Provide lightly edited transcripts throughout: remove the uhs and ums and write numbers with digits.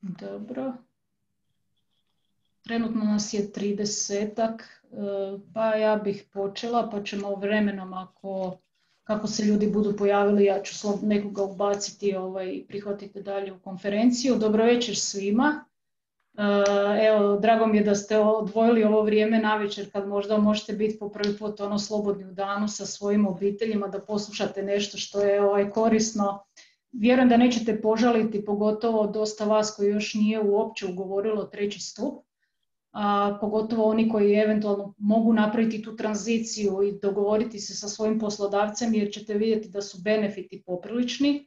Dobro. Trenutno nas je 30-ak, pa ja bih počela, pa ćemo vremenom kako se ljudi budu pojavili, ja ću nekoga ubaciti i prihvatiti dalje u konferenciju. Dobro večer svima. Evo, drago mi je da ste odvojili ovo vrijeme navečer kad možda možete biti po prvi put slobodni u danu sa svojim obiteljima, da poslušate nešto što je korisno. Vjerujem da nećete požaliti, pogotovo dosta vas koji još nije uopće ugovorilo treći stup, a pogotovo oni koji eventualno mogu napraviti tu tranziciju i dogovoriti se sa svojim poslodavcem, jer ćete vidjeti da su benefiti poprilični.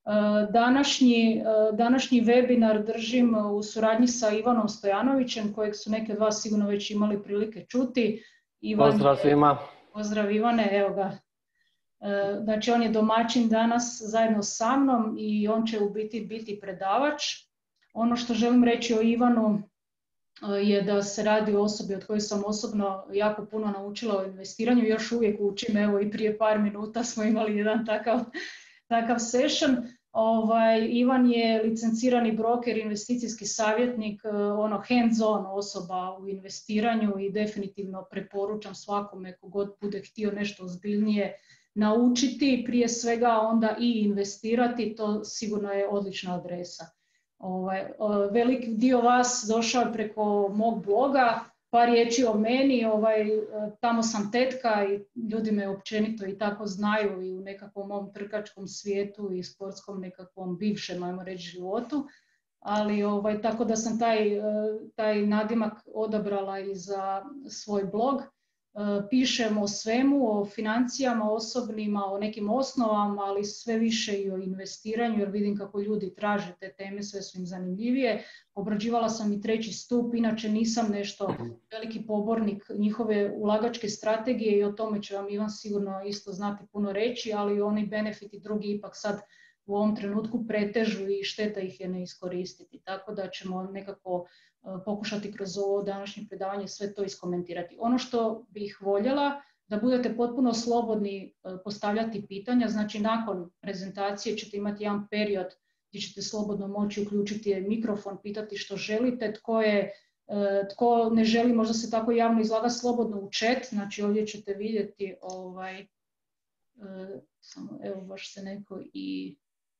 Današnji webinar držim u suradnji sa Ivanom Stojanovićem, kojeg su neke od vas sigurno već imali prilike čuti. Pozdrav svima. Pozdrav Ivane, evo ga. Znači on je domaćin danas zajedno sa mnom i on će u biti predavač. Ono što želim reći o Ivanu je da se radi o osobi od koje sam osobno jako puno naučila o investiranju. Još uvijek učim, evo i prije par minuta smo imali jedan takav session. Ivan je licencirani broker, investicijski savjetnik, hands-on osoba u investiranju i definitivno preporučam svakome kogod bude htio nešto ozbiljnije naučiti, prije svega onda i investirati, to sigurno je odlična adresa. Velik dio vas došao je preko mog bloga, par riječi o meni, tamo sam tetka i ljudi me općenito i tako znaju i u nekakvom mom trkačkom svijetu i sportskom nekakvom bivšem, ajmo reći, životu, ali tako da sam taj nadimak odabrala i za svoj blog. Pišem o svemu, o financijama osobnima, o nekim osnovama, ali sve više i o investiranju, jer vidim kako ljudi traže te teme, sve su im zanimljivije. Obrađivala sam i treći stup, inače nisam nešto veliki pobornik njihove ulagačke strategije i o tome će vam Ivan sigurno isto znati puno reći, ali oni benefiti drugi ipak sad u ovom trenutku pretežu i šteta ih je ne iskoristiti. Tako da ćemo nekako pokušati kroz ovo današnje predavanje sve to iskomentirati. Ono što bih voljela, da budete potpuno slobodni postavljati pitanja, znači nakon prezentacije ćete imati jedan period gdje ćete slobodno moći uključiti mikrofon, pitati što želite, tko ne želi možda se tako javno izlagati, slobodno u chat, znači ovdje ćete vidjeti, samo evo baš se neko i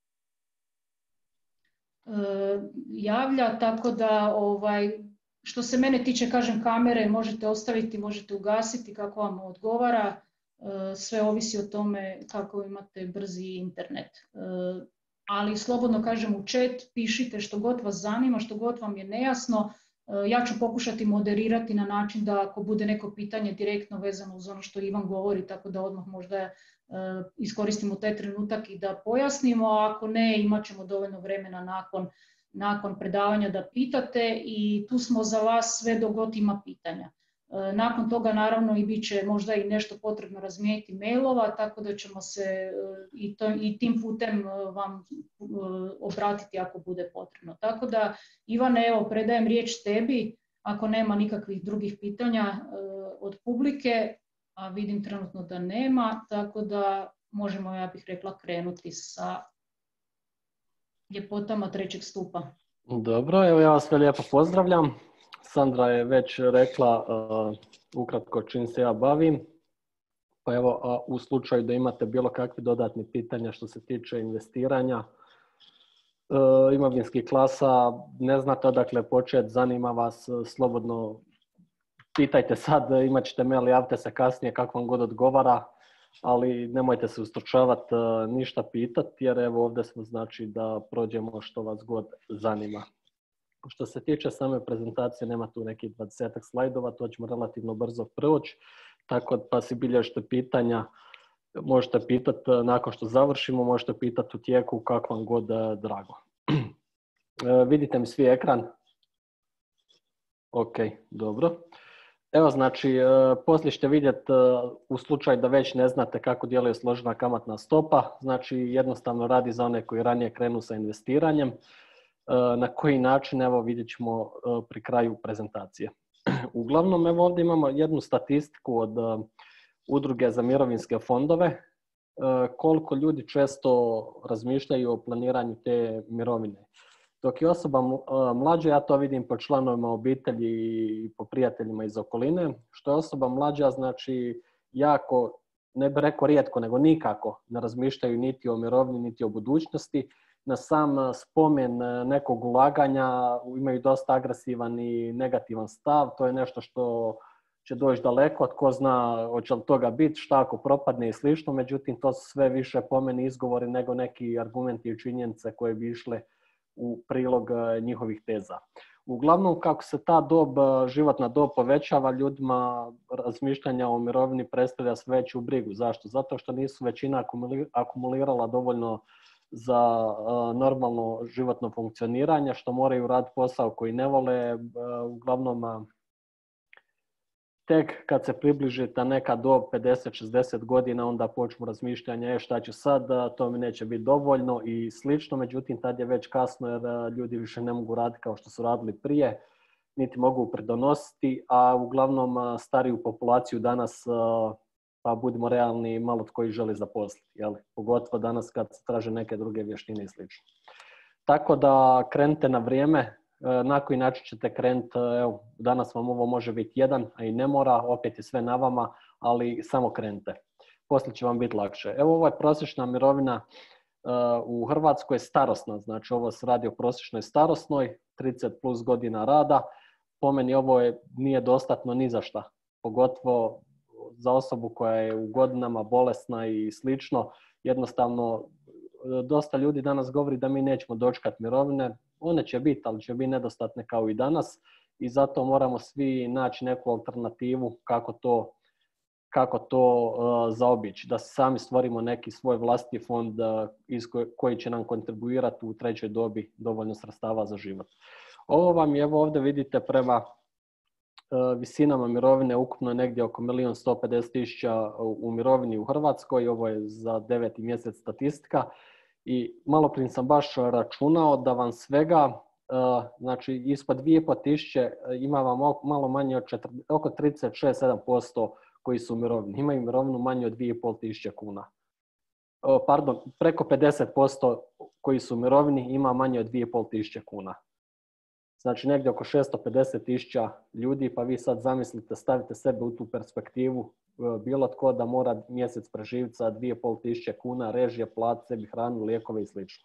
javlja, tako da što se mene tiče, kažem, kamere možete ostaviti, možete ugasiti kako vam odgovara, sve ovisi o tome kako imate brzi internet. Ali slobodno, kažem, u chat pišite što god vas zanima, što god vam je nejasno. Ja ću pokušati moderirati na način da ako bude neko pitanje direktno vezano uz ono što Ivan govori, tako da odmah možda iskoristimo taj trenutak i da pojasnimo, a ako ne, imat ćemo dovoljno vremena nakon predavanja da pitate i tu smo za vas sve dok god ima pitanja. Nakon toga naravno i bit će možda i nešto potrebno razmijeniti mailova, tako da ćemo se i tim putem vam obratiti ako bude potrebno. Tako da, Ivane, evo, predajem riječ tebi, ako nema nikakvih drugih pitanja od publike, a vidim trenutno da nema, tako da možemo, ja bih rekla, krenuti sa ljepotama trećeg stupa. Dobro, evo ja vas sve lijepo pozdravljam. Sandra je već rekla ukratko čim se ja bavim. Pa evo, u slučaju da imate bilo kakve dodatne pitanja što se tiče investiranja, imovinskih klasa, ne znate odakle početi, zanima vas, slobodno pitajte sad, imat ćete mail, javite se kasnije kako vam god odgovara, ali nemojte se ustručavati ništa pitati, jer evo ovdje smo znači da prođemo što vas god zanima. Što se tiče same prezentacije, nema tu nekih 20 slajdova, to ćemo relativno brzo proći, tako pa si bilježite pitanja, možete pitati nakon što završimo, možete pitati u tijeku kako vam god drago. Vidite mi svi ekran? Ok, dobro. Evo znači, poslije ćete vidjeti u slučaju da već ne znate kako djeluje složena kamatna stopa, znači jednostavno radi za one koji ranije krenu sa investiranjem. Na koji način, evo vidjet ćemo pri kraju prezentacije. Uglavnom, evo ovdje imamo jednu statistiku od Udruge za mirovinske fondove, koliko ljudi često razmišljaju o planiranju te mirovine. Dok je osoba mlađa, ja to vidim po članovima obitelji i po prijateljima iz okoline, što je osoba mlađa, znači jako, ne bih rekao rijetko, nego nikako ne razmišljaju niti o mirovini, niti o budućnosti. Na sam spomen nekog ulaganja imaju dosta agresivan i negativan stav. To je nešto što će doći daleko, tko zna hoće li toga biti, šta ako propadne i slično. Međutim, to su sve više po meni izgovori nego neki argumenti i činjenice koje bi išle u prilog njihovih teza. Uglavnom, kako se ta životna dob povećava, ljudima razmišljanja o mirovini predstavlja sve veću brigu. Zašto? Zato što nisu većina akumulirala dovoljno za normalno životno funkcioniranje, što moraju raditi posao koji ne vole. Uglavnom, tek kad se približi ta neka dob 50-60 godina, onda počnu razmišljanja šta ću sad, to mi neće biti dovoljno i slično. Međutim, tad je već kasno jer ljudi više ne mogu raditi kao što su radili prije, niti mogu pridonositi, a uglavnom stariju populaciju danas, pa budimo realni, malo tko ih želi zaposliti. Jel? Pogotovo danas kad se traže neke druge vještine i slično. Tako da krenite na vrijeme. Na koji način ćete krenuti, evo, danas vam ovo može biti jedan, a i ne mora, opet je sve na vama, ali samo krenite. Poslije će vam biti lakše. Evo, ovo je prosječna mirovina u Hrvatskoj, starosna, znači ovo se radi o prosječnoj starosnoj, 30 plus godina rada. Po meni ovo nije dostatno ni za šta, pogotovo za osobu koja je u godinama bolesna i slično. Jednostavno, dosta ljudi danas govori da mi nećemo dočekati mirovine. One će biti, ali će biti nedostatne kao i danas i zato moramo svi naći neku alternativu kako to zaobići. Da sami stvorimo neki svoj vlastiti fond koji će nam kontribuirati u trećoj dobi dovoljno sredstava za život. Ovo vam je, evo ovdje vidite, prema visinama mirovine ukupno je negdje oko 1.150.000 u mirovini u Hrvatskoj. Ovo je za 9. mjesec statistika. I malo prije sam baš računao da vam svega, znači ispod 2.500 ima vam malo manje od oko 36-7% koji su u mirovini. Imaju mirovinu manje od 2.500 kuna. Pardon, preko 50% koji su u mirovini ima manje od 2.500 kuna. Znači negdje oko 650.000 ljudi, pa vi sad zamislite, stavite sebe u tu perspektivu, bilo tko da mora mjesec preživjeti sa 2.500 kuna, režije, platiti sebi hranu, lijekove i slično.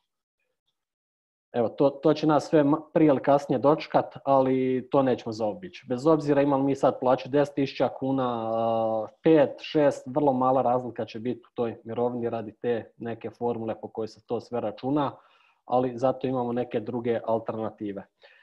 Evo, to će nas sve prije ili kasnije dočekat, ali to nećemo zaobići. Bez obzira imali mi sad plaću 10.000 kuna, 5, 6, vrlo mala razlika će biti u toj mirovini radi te neke formule po kojoj se to sve računa, ali zato imamo neke druge alternative.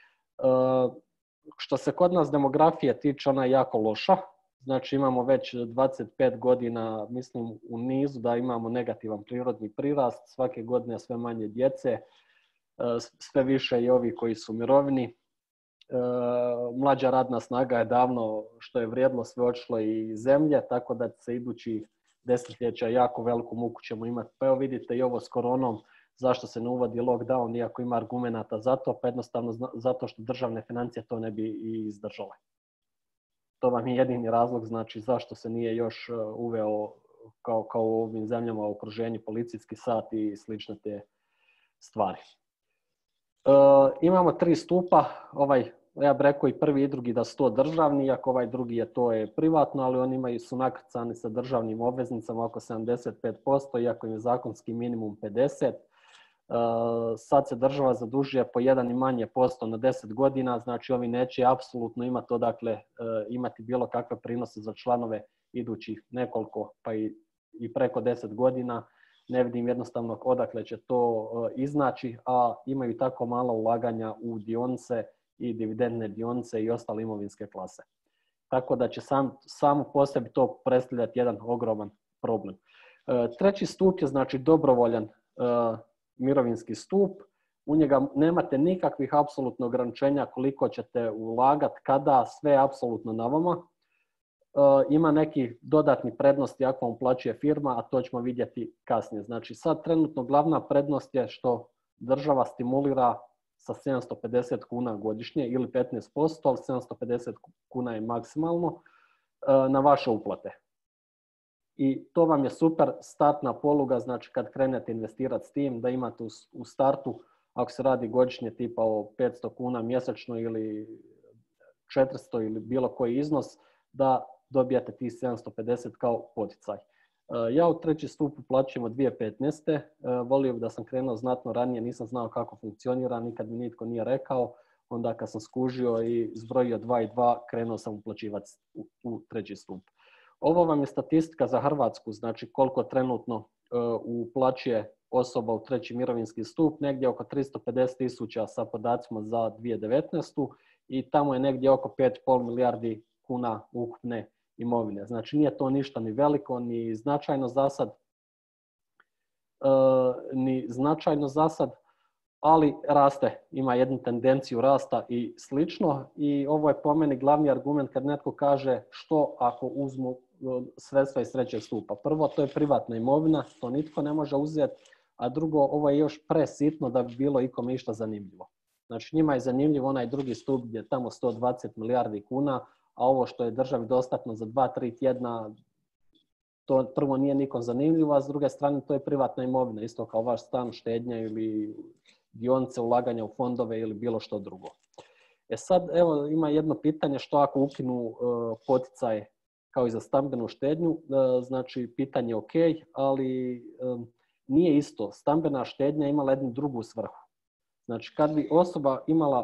Što se kod nas demografije tiče, ona je jako loša. Znači imamo već 25 godina, mislim, u nizu da imamo negativan prirodni prirast. Svake godine sve manje djece, sve više i ovi koji su u mirovini. Mlađa radna snaga je davno, što je vrijedilo, sve otišlo i zemlje, tako da se idući desetljeća jako veliku muku ćemo imati. Pa evo vidite i ovo s koronom, zašto se ne uvodi lockdown, iako ima argumenata za to, pa jednostavno zato što državne financije to ne bi i izdržale. To vam je jedini razlog, znači zašto se nije još uveo kao u ovim zemljama u okruženju policijski sat i slične te stvari. Imamo 3 stupa, ja bih rekao i prvi i drugi da su to državni, iako ovaj drugi to je privatno, ali oni su nakrcani sa državnim obveznicama oko 75%, iako im je zakonski minimum 50%. Sad se država zadužuje po 1 i manje posto na 10 godina, znači ovi neće apsolutno imati odakle imati bilo kakve prinose za članove idućih nekoliko pa i preko 10 godina. Ne vidim jednostavno odakle će to iznaći, a imaju tako malo ulaganja u dionice i dividendne dionice i ostale imovinske klase. Tako da će samo po sebi to predstavljati jedan ogroman problem. Treći stup je znači dobrovoljan mirovinski stup. U njega nemate nikakvih apsolutno ograničenja koliko ćete ulagati, kada, sve je apsolutno na vama. Ima neki dodatni prednosti ako vam uplaćuje firma, a to ćemo vidjeti kasnije. Znači sad trenutno glavna prednost je što država stimulira sa 750 kuna godišnje ili 15%, ali 750 kuna je maksimalno na vaše uplate. I to vam je super startna poluga, znači kad krenete investirati s tim, da imate u startu ako se radi godišnje tipa o 500 kuna mjesečno ili 400 ili bilo koji iznos, da dobijate tih 750 kao poticaj. Ja u treći stup uplaćujem od 2015. Volio bih da sam krenuo znatno ranije, nisam znao kako funkcionira, nikad mi nitko nije rekao. Onda kad sam skužio i zbrojio 2 i 2, krenuo sam uplaćivati u treći stup. Ovo vam je statistika za Hrvatsku, znači koliko trenutno uplaćuje osoba u treći mirovinski stup, negdje oko 350.000 sa podacima za 2019. I tamo je negdje oko 5,5 milijardi kuna ukupne imovine. Znači nije to ništa ni veliko, ni značajno za sad, ali raste, ima jednu tendenciju rasta i slično. I ovo je po meni glavni argument kad netko kaže što ako uzmu sredstva iz trećeg stupa. Prvo, to je privatna imovina, to nitko ne može uzeti, a drugo, ovo je još presitno da bi bilo ikome išta zanimljivo. Znači njima je zanimljiv onaj drugi stup gdje je tamo 120 milijardi kuna, a ovo što je državi dostatno za 2-3 tjedna, to prvo nije nikom zanimljivo, a s druge strane to je privatna imovina, isto kao vaš stan, štednja ili dionice, ulaganja u fondove ili bilo što drugo. Sad, evo, ima jedno pitanje, što ako ukinu poticaje kao i za stambenu štednju, znači pitanje je ok, ali nije isto. Stambena štednja imala jednu drugu svrhu. Znači, kad bi osoba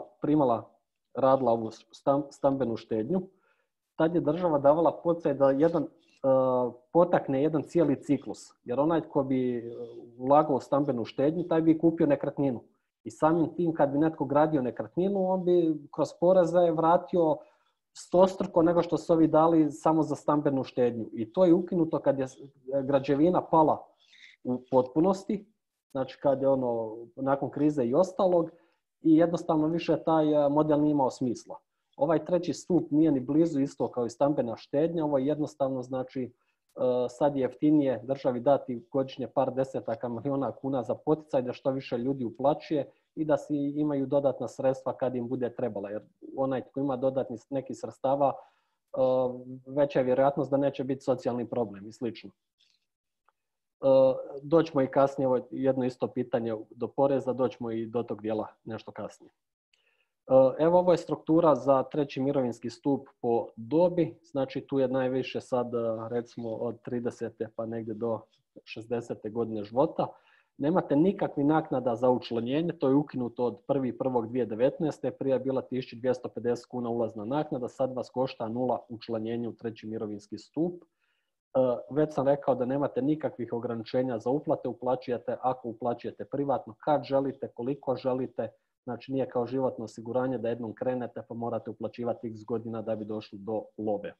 radila ovu stambenu štednju, tad je država davala poticaj da potakne jedan cijeli ciklus. Jer onaj tko bi ulagao u stambenu štednju, taj bi kupio nekretninu. I samim tim, kad bi netko gradio nekretninu, on bi kroz poreze vratio stostruko nego što su ovi dali samo za stambenu štednju. I to je ukinuto kad je građevina pala u potpunosti, znači kad je nakon krize i ostalog, i jednostavno više taj model nije imao smisla. Ovaj treći stup nije ni blizu isto kao i stambena štednja, ovo je jednostavno, znači sad je jeftinije državi dati godišnje par desetaka milijuna kuna za poticaj da što više ljudi uplaćuje i da si imaju dodatna sredstva kad im bude trebala. Jer onaj tko ima dodatnih nekih sredstava, veća je vjerojatnost da neće biti socijalni problem i slično. Doćemo i kasnije, ovo je jedno isto pitanje do poreza, doćemo i do tog dijela nešto kasnije. Evo, ovo je struktura za treći mirovinski stup po dobi, znači tu je najviše sad recimo od 30. pa negdje do 60. godine života. Nemate nikakvi naknada za učlanjenje, to je ukinuto od 1.1.2019. Prije je bila 1250 kuna ulazna naknada, sad vas košta 0 učlanjenje u treći mirovinski stup. Već sam rekao da nemate nikakvih ograničenja za uplate, uplaćujete ako uplaćujete privatno, kad želite, koliko želite, znači nije kao životno osiguranje da jednom krenete pa morate uplaćivati x godina da bi došli do love.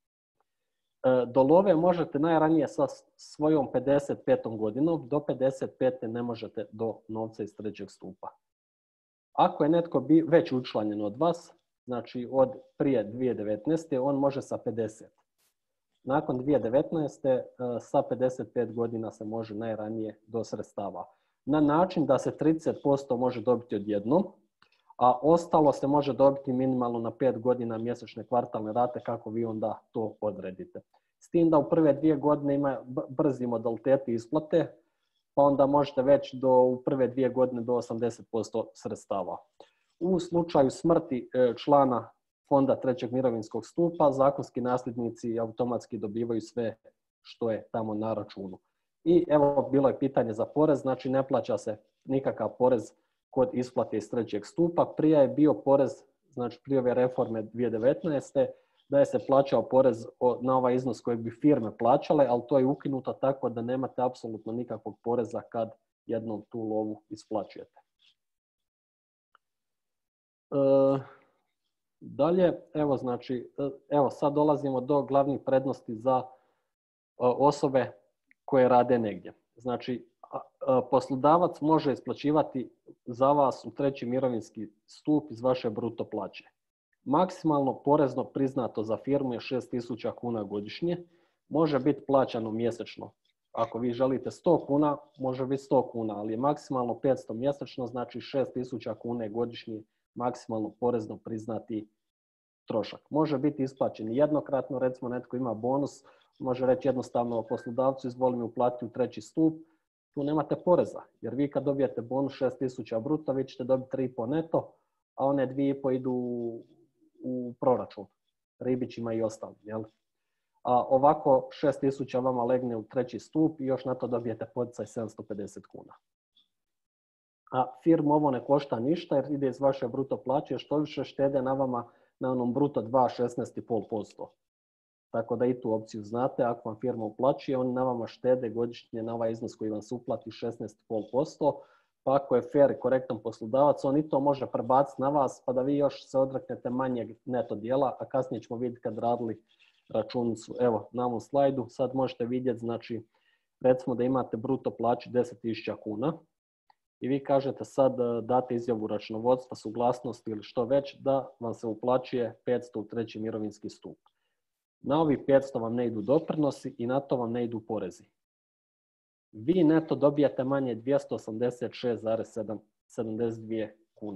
Do love možete najranije sa svojom 55. godinom, do 55. ne možete do novca iz trećeg stupa. Ako je netko već učlanjen od vas, znači od prije 2019. on može sa 50. Nakon 2019. sa 55 godina se može najranije do sredstava. Na način da se 30% može dobiti odjednom, a ostalo se može dobiti minimalno na 5 godina mjesečne kvartalne rate kako vi onda to odredite. S tim da u prve 2 godine ima brzi modaliteti isplate, pa onda možete već u prve 2 godine do 80% sredstava. U slučaju smrti člana fonda trećeg mirovinskog stupa, zakonski nasljednici automatski dobivaju sve što je tamo na računu. I evo, bilo je pitanje za porez, znači ne plaća se nikakav porez kod isplate iz trećeg stupa. Prije je bio porez, znači prije ove reforme 2019. da je se plaćao porez na ovaj iznos koji bi firme plaćale, ali to je ukinuto tako da nemate apsolutno nikakvog poreza kad jednom tu lovu isplaćujete. Dalje, evo sad dolazimo do glavnih prednosti za osobe koje rade negdje. Znači, poslodavac može isplaćivati za vas u treći mirovinski stup iz vaše bruto plaće. Maksimalno porezno priznato za firmu je 6.000 kuna godišnje, može biti plaćano mjesečno. Ako vi želite 100 kuna, može biti 100 kuna, ali je maksimalno 500 mjesečno, znači 6.000 kuna godišnje maksimalno porezno priznati trošak. Može biti isplaćen jednokratno, recimo netko ima bonus, može reći jednostavno poslodavcu izvoli mi uplatiti u treći stup, tu nemate poreza, jer vi kad dobijete bonus 6.000 bruto, vi ćete dobiti 3,5 neto, a one 2,5 idu u proračun, ribićima i ostalim. Jel? A ovako 6.000 vama legne u treći stup i još na to dobijete poticaj 750 kuna. A firmu ovo ne košta ništa jer ide iz vaše bruto plaće, što više štede na vama na onom bruto 16,5%. Tako da i tu opciju znate, ako vam firma uplaćuje, oni na vama štede godišnje na ovaj iznos koji vam se uplati 16,5%, pa ako je fair i korektan poslodavac, on i to može prebaciti na vas, pa da vi još se odreknete manjeg neto dijela, a kasnije ćemo vidjeti kad radili računicu. Evo, na ovom slajdu sad možete vidjeti, znači, recimo da imate bruto plaću 10.000 kuna i vi kažete sad date izjavu računovodstva, suglasnost ili što već, da vam se uplaćuje 500 u treći mirovinski stup. Na ovih 500 vam ne idu doprinosi i na to vam ne idu porezi. Vi neto dobijate manje 286,72 kune.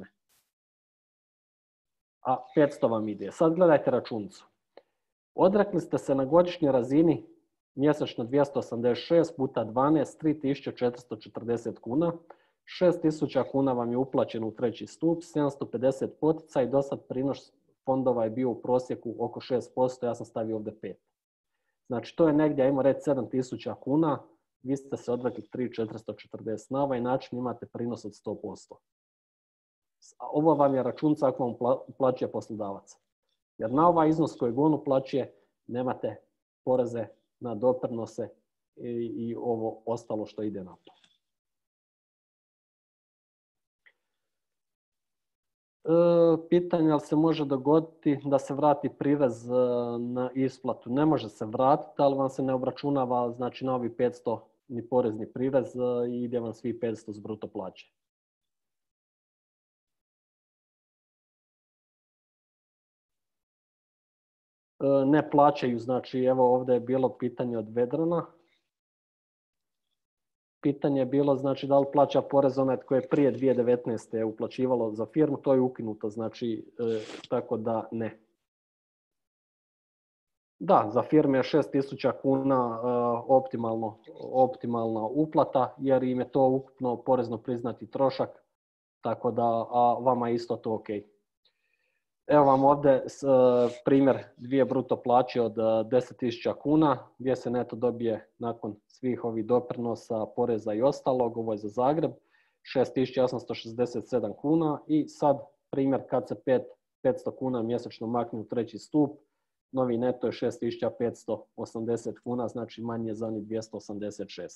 A 500 vam ide. Sad gledajte računicu. Odrekli ste se na godišnjoj razini mjesečno 286 puta 12, 3.440 kuna. 6.000 kuna vam je uplaćeno u treći stup, 750 poticaj i dosad prinos fondova je bio u prosjeku oko 6%, ja sam stavio ovdje 5. Znači to je negdje, ajmo reći 7.000 kuna, vi ste se odrekli 3.440. Na ovaj način imate prinos od 100%. Ovo vam je računica ako vam uplaćuje poslodavac. Jer na ovaj iznos kojeg on uplaćuje nemate poreze na doprinose i ovo ostalo što ide na to. Pitanje ali se može dogoditi da se vrati prirez na isplatu. Ne može se vratiti, ali vam se ne obračunava znači na ovi 500 ni porezni prirez i ide vam svi 500 s bruto plaće. Ne plaćaju, znači evo ovdje je bilo pitanje od Vedrana. Pitanje je bilo znači da li plaća porez onaj koji je prije 2019. uplaćivalo za firmu, to je ukinuto, znači tako da ne. Da, za firme je 6.000 kuna optimalna uplata jer im je to ukupno porezno priznati trošak, tako da vama je isto to ok. Evo vam ovdje primjer dvije bruto plaće od 10.000 kuna gdje se neto dobije nakon svih ovih doprinosa, poreza i ostalog. Ovo je za Zagreb, 6.867 kuna i sad primjer kad se 500 kuna mjesečno makne u treći stup, novi neto je 6.580 kuna, znači manje za onih 286.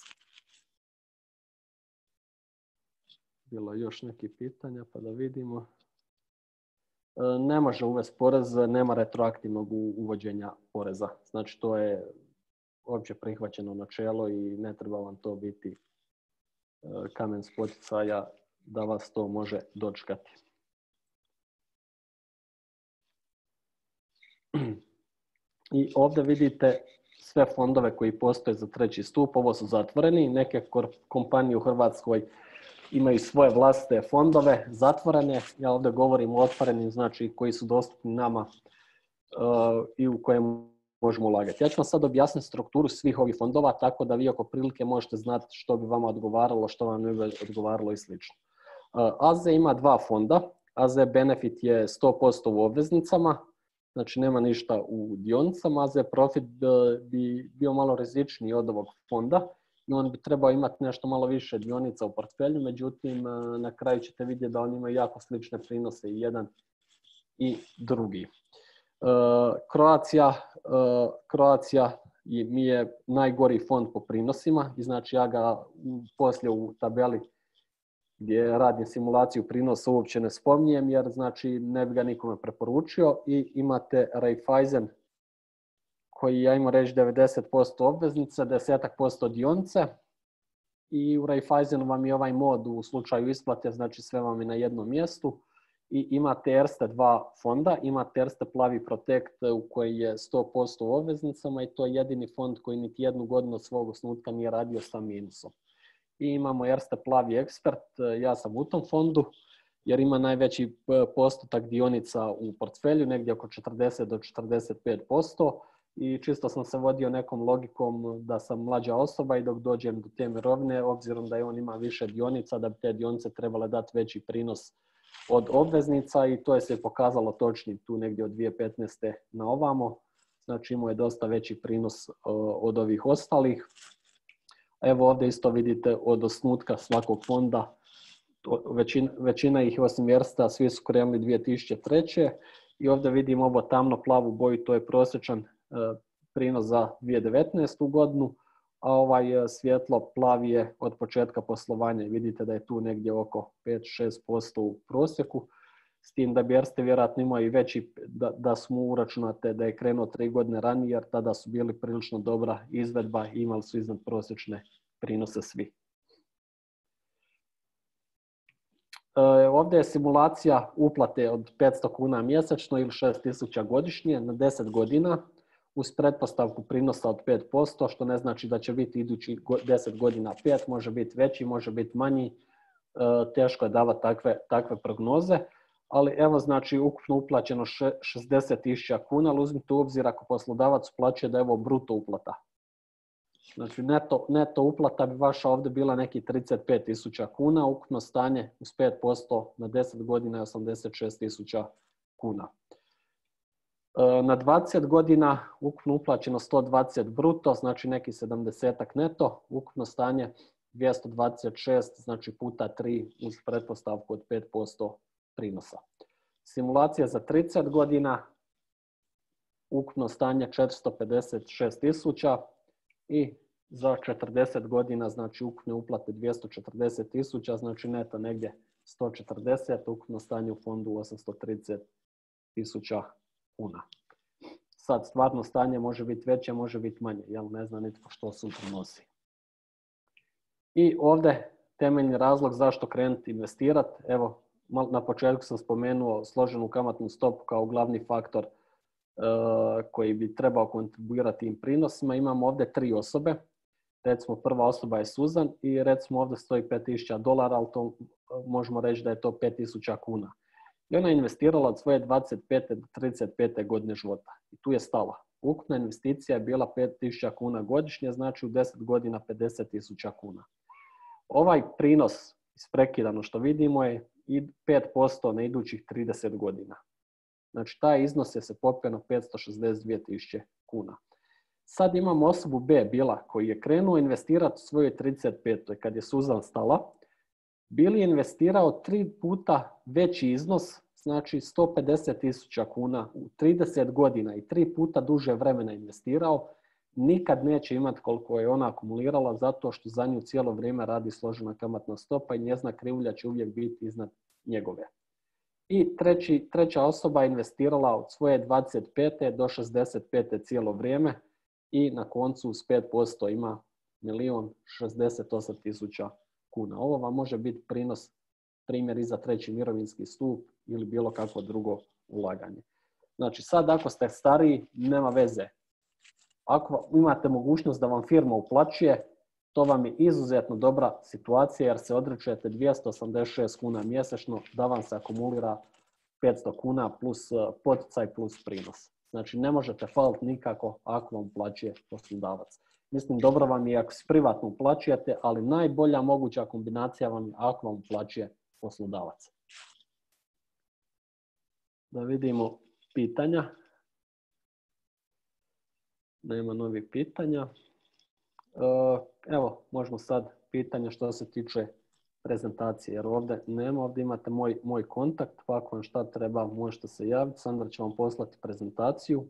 Bilo još neki pitanja pa da vidimo. Ne može uvesti porez, nema retroaktivnog uvođenja poreza. Znači to je opće prihvaćeno načelo i ne treba vam to biti kamen spoticaja da vas to može dočekati. I ovdje vidite sve fondove koji postoje za treći stup. Ovo su zatvoreni. Neke kompanije u Hrvatskoj imaju svoje vlastite fondove zatvorene. Ja ovdje govorim o otvorenim, znači koji su dostupni nama i u kojem možemo ulagati. Ja ću vam sad objasniti strukturu svih ovih fondova, tako da vi oko prilike možete znati što bi vama odgovaralo, što vam ne bi odgovaralo i slično. AZ ima dva fonda. AZ Benefit je 100% u obveznicama, znači nema ništa u dionicama. AZ Profit bi bio malo rizičniji od ovog fonda i on bi trebao imati nešto malo više dionica u portfelju, međutim na kraju ćete vidjeti da oni imaju jako slične prinose i jedan i drugi. Croatia mi je najgori fond po prinosima i znači ja ga poslije u tabeli gdje radim simulaciju prinosa uopće ne spominjem jer znači ne bi ga nikome preporučio. I imate Raiffeisen koji ja imam reći 90% obveznice, 10% dionice i u Raiffeisenu vam je ovaj mod u slučaju isplate, znači sve vam je na jednom mjestu. I imate Erste dva fonda, imate Erste Plavi Protect u koji je 100% u obveznicama i to je jedini fond koji niti jednu godinu od svog osnutka nije radio sa minusom. I imamo Erste Plavi Expert, ja sam u tom fondu jer ima najveći postotak dionica u portfelju, negdje oko 40 do 45%. i čisto sam se vodio nekom logikom da sam mlađa osoba i dok dođem do te mirovine, obzirom da on ima više dionica, da bi te dionice trebale dati veći prinos od obveznica i to je se pokazalo točnim tu negdje od 2015. na ovamo. Znači imao je dosta veći prinos od ovih ostalih. Evo ovdje isto vidite od osnutka svakog fonda, većina ih osim Ersta, svi su krenuli 2003. I ovdje vidimo ovo tamno plavu boju, to je prosječan prinos za 2019. godinu, a ovaj svjetlo plavi je od početka poslovanja. Vidite da je tu negdje oko 5-6% u prosjeku, s tim da bi Erste vjerojatno imao i veći, da smo uračunate da je krenuo 3 godine ranije, jer tada su bili prilično dobra izvedba i imali su iznad prosječne prinose svi. Ovdje je simulacija uplate od 500 kuna mjesečno ili 6.000 godišnje na 10 godina uz pretpostavku prinosa od 5%, što ne znači da će biti idući 10 godina 5, može biti veći, može biti manji, teško je davati takve prognoze, ali evo znači ukupno uplaćeno 60.000 kuna, ali uzmite u obzir ako poslodavac uplaćuje da je ovo bruto uplata. Znači neto uplata bi vaša ovdje bila neki 35.000 kuna, ukupno stanje uz 5% na 10 godina je 86.000 kuna. Na 20 godina ukupno uplaćeno 120 bruto, znači neki 70 neto, ukupno stanje 226, znači puta 3 uz pretpostavku od 5% prinosa. Simulacija za 30 godina, ukupno stanje 456.000 i za 40 godina, znači ukupne uplate 240.000, znači neto negdje 140, ukupno stanje u fondu 830.000 kuna. Sad stvarno stanje može biti veće, može biti manje, jel ne zna nitko što sutra nosi. I ovdje temeljni razlog zašto krenuti investirati, evo na početku sam spomenuo složenu kamatnu stopu kao glavni faktor koji bi trebao kontribuirati tim prinosima. Imamo ovdje 3 osobe. Recimo prva osoba je Suzan i recimo ovdje stoji $5.000, ali to možemo reći da je to 5.000 kuna. I ona je investirala od svoje 25. do 35. godine života. I tu je stala. Ukupna investicija je bila 5.000 kuna godišnje, znači u 10 godina 50.000 kuna. Ovaj prinos isprekidano što vidimo je 5% na idućih 30 godina. Znači taj iznos je se popeo na 562.000 kuna. Sad imamo osobu B, Bila, koji je krenuo investirati u svojoj 35. kad je Suzan stala. Bili je investirao 3 puta veći iznos, znači 150.000 kuna u 30 godina i 3 puta duže vremena investirao. Nikad neće imati koliko je ona akumulirala zato što za nju cijelo vrijeme radi složena kamatna stopa i njezina krivulja će uvijek biti iznad njegove. I treća osoba je investirala od svoje 25. do 65. cijelo vrijeme i na koncu uz 5% ima 1.068.000 kuna. Ovo vam može biti prinos, primjer i za 3. mirovinski stup ili bilo kakvo drugo ulaganje. Znači sad ako ste stariji, nema veze. Ako imate mogućnost da vam firma uplaćuje, to vam je izuzetno dobra situacija jer se odričete 286 kuna mjesečno da vam se akumulira 500 kuna plus poticaj plus prinos. Znači ne možete faliti nikako ako vam uplaćuje poslodavac. Mislim dobro vam je ako se privatno uplaćujete, ali najbolja moguća kombinacija vam je ako vam uplaćuje poslodavac. Da vidimo pitanja. Nema novih pitanja. Evo, možemo sad pitanja što se tiče prezentacije, jer ovdje nema, ovdje imate moj kontakt, pa ako vam šta treba možete se javiti, Sandra će vam poslati prezentaciju.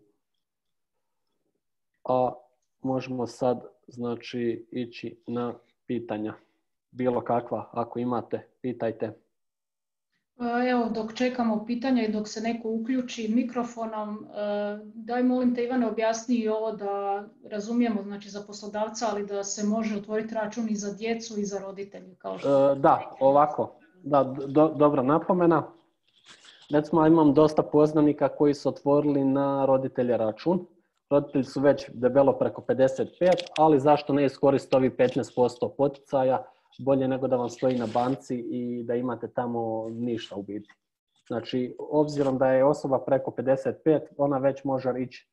A možemo sad znači ići na pitanja. Bilo kakva, ako imate, pitajte. Evo, dok čekamo pitanja i dok se neko uključi mikrofonom, daj molim te Ivane objasni i ovo da razumijemo, znači za poslodavca, ali da se može otvoriti račun i za djecu i za roditelje. Kao što da, ovako, da, dobra napomena. Recimo imam dosta poznanika koji su otvorili na roditelje račun. Roditelji su već debelo preko 55, ali zašto ne iskoristiti ovih 15% poticaja? Bolje nego da vam stoji na banci i da imate tamo ništa u biti. Znači, obzirom da je osoba preko 55, ona već može ići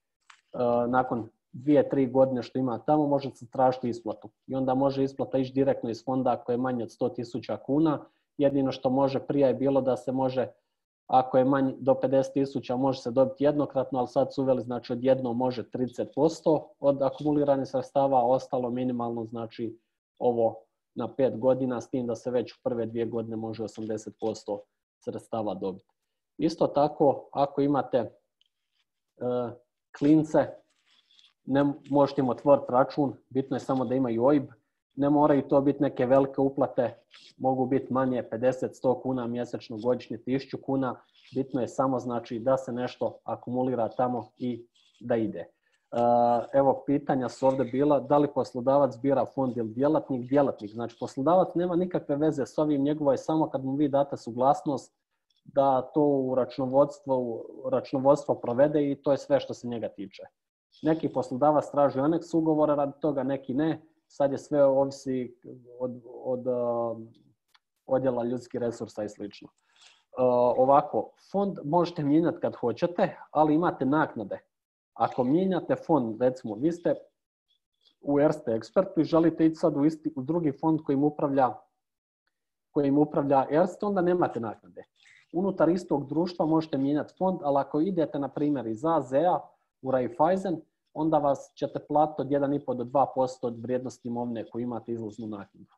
nakon 2-3 godine što ima tamo može se tražiti isplatu. I onda može isplata ići direktno iz fonda ako je manje od 100.000 kuna. Jedino što može prije je bilo da se može, ako je manje do 50.000 može se dobiti jednokratno, ali sad su uveli, znači odjednom može 30% od akumuliranih sredstava, a ostalo minimalno, znači ovo na 5 godina, s tim da se već u prve 2 godine može 80% sredstava dobiti. Isto tako, ako imate klince, ne možete im otvoriti račun, bitno je samo da imaju OIB, ne moraju to biti neke velike uplate, mogu biti manje 50-100 kuna mjesečno, godišnje 1000 kuna, bitno je samo znači da se nešto akumulira tamo i da ide. Evo, pitanja su ovdje bila, da li poslodavac bira fond ili djelatnik? Djelatnik, znači poslodavac nema nikakve veze s ovim, njegovo je samo kad mu vi date suglasnost da to u računovodstvo provede i to je sve što se njega tiče. Neki poslodavac traži aneks ugovora radi toga, neki ne. Sad je sve ovisi od odjela ljudskih resursa i slično. Ovako, fond možete mijenjati kad hoćete, ali imate naknade. Ako mijenjate fond, recimo vi ste u Erste Expertu i želite ići sad u drugi fond kojim upravlja Erste, onda nemate naknade. Unutar istog društva možete mijenjati fond, ali ako idete, na primjer, iz AZ-a u Raiffeisen, onda vas ćete platiti od 1,5 do 2% od vrijednosti imovine koju imate izlaznu naknadu.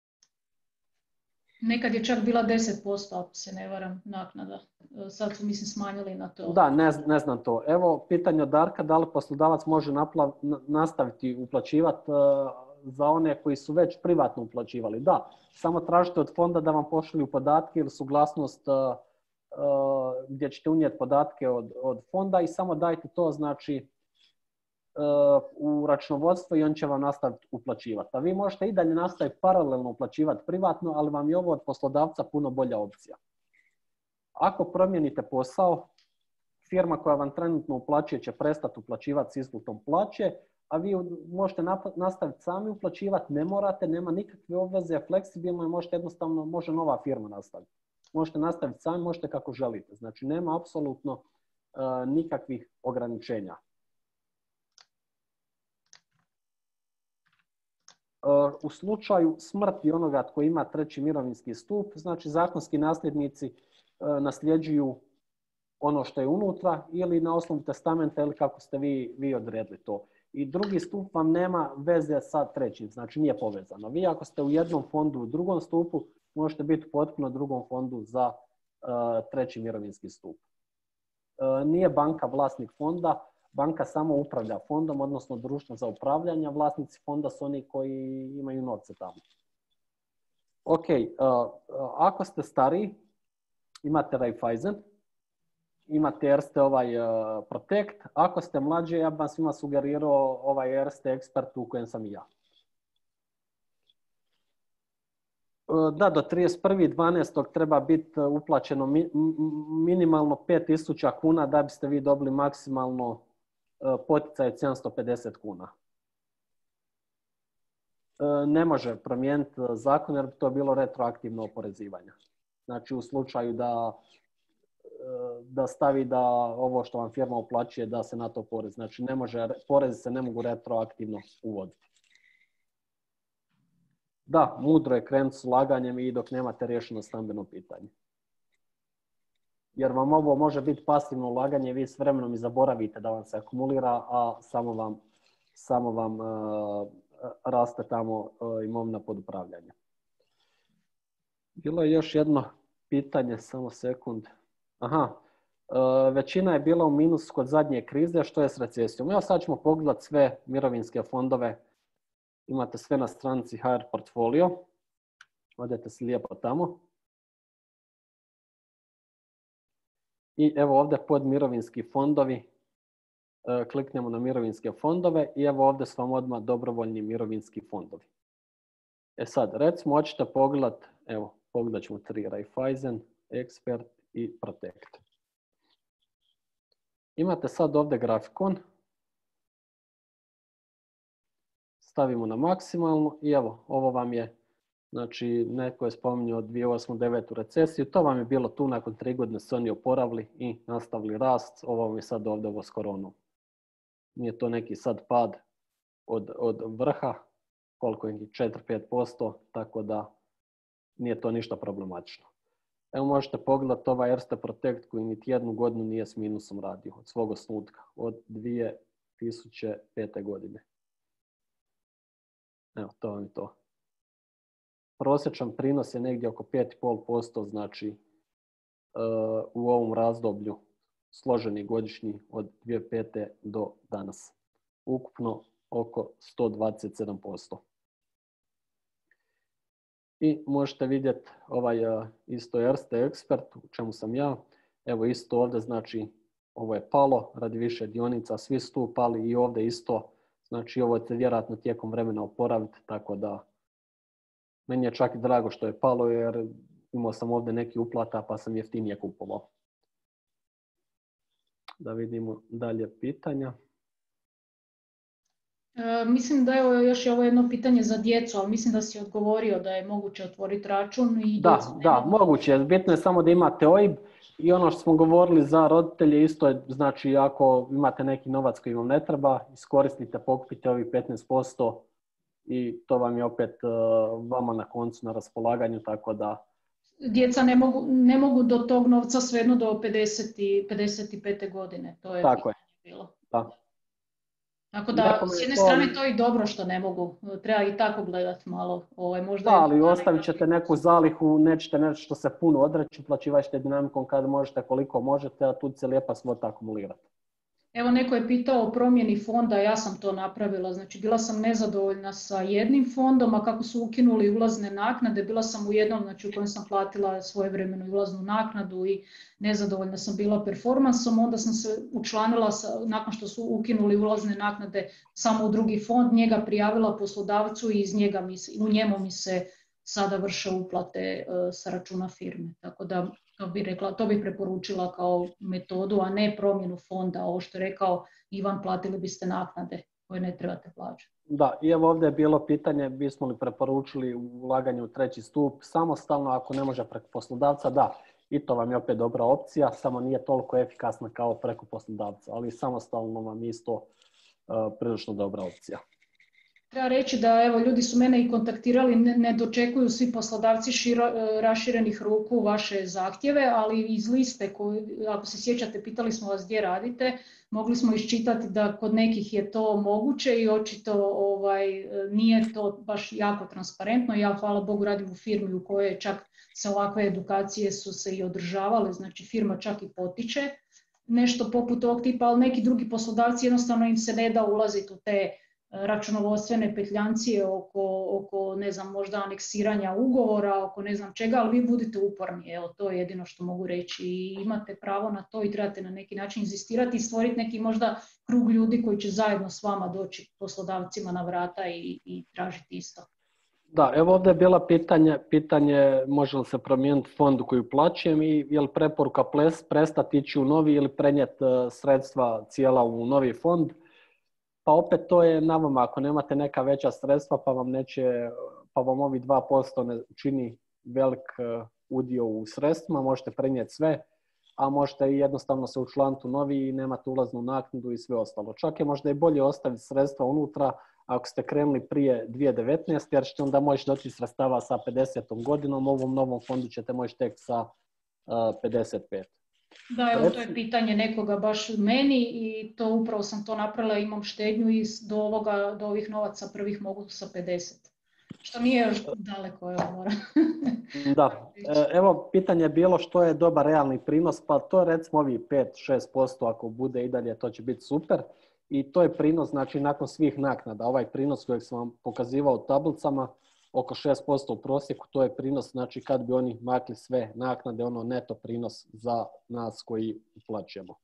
Nekad je čak bila 10%, ako se ne varam, naknada. Sad su, mislim, smanjili na to. Da, ne znam to. Evo, pitanje od Darka, da li poslodavac može nastaviti uplaćivati za one koji su već privatno uplaćivali? Da, samo tražite od fonda da vam pošalju podatke ili suglasnost gdje ćete unijeti podatke od fonda i samo dajte to, znači, u računovodstvo i on će vam nastaviti uplaćivati. A vi možete i dalje nastaviti paralelno uplaćivati privatno, ali vam je ovo od poslodavca puno bolja opcija. Ako promijenite posao, firma koja vam trenutno uplaćuje će prestati uplaćivati s isplatom plaće, a vi možete nastaviti sami uplaćivati, ne morate, nema nikakve obveze, fleksibilno je, možete jednostavno, može nova firma nastaviti. Možete nastaviti sami, možete kako želite. Znači, nema apsolutno nikakvih ograničenja. U slučaju smrti onoga tko ima treći mirovinski stup, znači zakonski nasljednici nasljeđuju ono što je unutra ili na osnovu testamenta ili kako ste vi odredili to. I drugi stup vam nema veze sa trećim, znači nije povezano. Vi ako ste u jednom fondu u drugom stupu, možete biti potpuno u drugom fondu za treći mirovinski stup. Nije banka vlasnik fonda, banka samo upravlja fondom, odnosno društvo za upravljanje, vlasnici fonda su oni koji imaju novce tamo. Ok, ako ste stariji, imate Raiffeisen, imate Erste Protect. Ako ste mlađi, ja bih vam svima sugerirao ovaj Erste Expert u kojem sam i ja. Da, do 31.12. treba biti uplaćeno minimalno 5.000 kuna da biste vi dobili maksimalno poticaj 750 kuna. Ne može promijeniti zakon jer bi to bilo retroaktivno oporezivanje. Znači u slučaju da stavi da ovo što vam firma uplaćuje da se na to porez. Znači porezi se ne mogu retroaktivno uvoditi. Da, mudro je krenuti s ulaganjem i dok nemate riješeno stambeno pitanje. Jer vam ovo može biti pasivno ulaganje, vi s vremenom i zaboravite da vam se akumulira, a samo vam raste tamo imovina pod upravljanje. Bilo je još jedno pitanje, samo sekund. Većina je bila u minus kod zadnje krize, što je s recesijom? Evo sad ćemo pogledati sve mirovinske fondove. Imate sve na stranici HR Portfolio. Odete se lijepo tamo. I evo ovdje pod mirovinski fondovi kliknemo na mirovinske fondove i evo ovdje su vam odmah dobrovoljni mirovinski fondovi. Sad, recimo hoćete pogledati, evo pogledat ćemo 3 Raiffeisen, Expert i Protect. Imate sad ovdje grafikon. Stavimo na maksimalno i evo, ovo vam je, znači neko je spominjao 2008-2009 recesiju, to vam je bilo tu nakon 3 godine su oni oporavili i nastavili rast, ovo vam je sad ovdje ovo s koronom. nije to neki sad pad od vrha, koliko je 4-5%, tako da nije to ništa problematično. Evo možete pogledati ovaj Erste Protect koji niti jednu godinu nije s minusom radio od svog osnutka, od 2005. godine. Evo, to vam je to. Prosječan prinos je negdje oko 5,5%, znači u ovom razdoblju složeni godišnji od 2005. do danas. Ukupno oko 127%. I možete vidjeti ovaj isto Erste Expert, u čemu sam ja. Evo isto ovdje, znači ovo je palo radi više dionica, svi su tu pali i ovdje isto. Znači ovo će vjerojatno tijekom vremena oporaviti, tako da meni je čak i drago što je palo jer imao sam ovdje neki uplata pa sam jeftinije kupovao. Da vidimo dalje pitanja. Mislim da je još ovo jedno pitanje za djecu, ali mislim da si odgovorio da je moguće otvoriti račun. I da, moguće je. Bitno je samo da imate OIB i ono što smo govorili za roditelje isto je, znači ako imate neki novac koji vam ne treba, iskoristite, pokupite ovih 15% i to vam je opet vama na koncu na raspolaganju, tako da... Djeca ne mogu do tog novca svejedno do 55. godine. To je tako je. Bilo. Da. Tako da, s jedne strane to je i dobro što ne mogu. Treba i tako gledati malo. Možda da, ali ostavit ćete neku zalihu, nećete nešto se puno odreći, uplaćivat ćete dinamikom kad možete, koliko možete, a tu će lijepa svota akumulirati. Evo, neko je pitao o promjeni fonda, ja sam to napravila. Znači, bila sam nezadovoljna sa jednim fondom, a kako su ukinuli ulazne naknade, bila sam u jednom, znači u kojem sam platila svojevremenu ulaznu naknadu i nezadovoljna sam bila performansom. Onda sam se učlanila, nakon što su ukinuli ulazne naknade, samo u drugi fond, njega prijavila poslodavcu i u njemu mi se sada vrše uplate sa računa firme. Tako da to bi preporučila kao metodu, a ne promjenu fonda. Ovo što je rekao Ivan, platili biste naknade koje ne trebate plaćati. Da, i evo ovdje je bilo pitanje, bismo li preporučili ulaganje u treći stup samostalno ako ne može preko poslodavca? Da, i to vam je opet dobra opcija, samo nije toliko efikasna kao preko poslodavca, ali samostalno vam isto prilično dobra opcija. Treba reći da evo, ljudi su mene i kontaktirali, ne dočekuju svi poslodavci raširenih ruku vaše zahtjeve, ali iz liste, ako se sjećate, pitali smo vas gdje radite, mogli smo iščitati da kod nekih je to moguće i očito nije to baš jako transparentno. Ja, hvala Bogu, radim u firmi u kojoj čak se ovakve edukacije su se i održavale, znači firma čak i potiče nešto poput ovog tipa, ali neki drugi poslodavci jednostavno im se ne da ulaziti u te računovodstvene petljancije oko ne znam, možda aneksiranja ugovora, oko ne znam čega, ali vi budite uporni, evo, to je jedino što mogu reći i imate pravo na to i trebate na neki način inzistirati i stvoriti neki možda krug ljudi koji će zajedno s vama doći poslodavcima na vrata i tražiti isto. Da, evo ovdje je bilo pitanje može li se promijeniti fond koji uplaćujem i je li preporuka prestati ići u novi ili prenijeti sredstva cijela u novi fond. Pa opet to je na vama, ako nemate neka veća sredstva pa vam ovi 2% ne čini velik udio u sredstvima, možete prenijeti sve, a možete i jednostavno se učlaniti u novi i nemate ulaznu naknadu i sve ostalo. Čak je možda i bolje ostaviti sredstva unutra ako ste krenuli prije 2019, jer ćete onda moći doći sredstava sa 50. godinom, ovom novom fondu ćete moći tek sa 55. Da, evo, to je pitanje nekoga baš meni i to upravo sam to napravila, imam štednju i do ovih novaca prvih mogu sa 50. Što nije još daleko, evo moram. Da, evo pitanje je bilo što je dobar realni prinos, pa to je recimo ovih 5-6%, ako bude i dalje to će biti super. I to je prinos, znači nakon svih naknada, ovaj prinos kojeg sam vam pokazivao u tablicama, oko 6% u prosjeku, to je prinos, znači kad bi oni makli sve naknade, ono neto prinos za nas koji uplaćujemo.